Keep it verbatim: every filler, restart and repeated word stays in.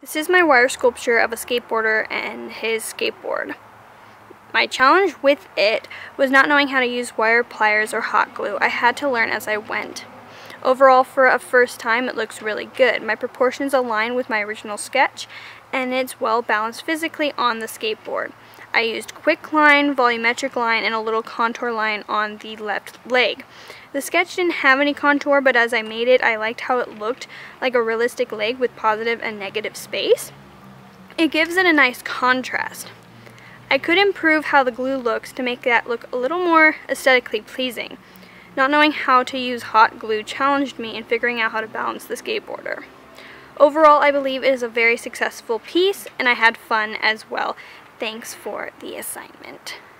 This is my wire sculpture of a skateboarder and his skateboard. My challenge with it was not knowing how to use wire, pliers, or hot glue. I had to learn as I went. Overall, for a first time, it looks really good. My proportions align with my original sketch, and it's well balanced physically on the skateboard. I used quick line, volumetric line, and a little contour line on the left leg. The sketch didn't have any contour, but as I made it, I liked how it looked like a realistic leg with positive and negative space. It gives it a nice contrast. I could improve how the glue looks to make that look a little more aesthetically pleasing. Not knowing how to use hot glue challenged me in figuring out how to balance the skateboarder. Overall, I believe it is a very successful piece, and I had fun as well. Thanks for the assignment.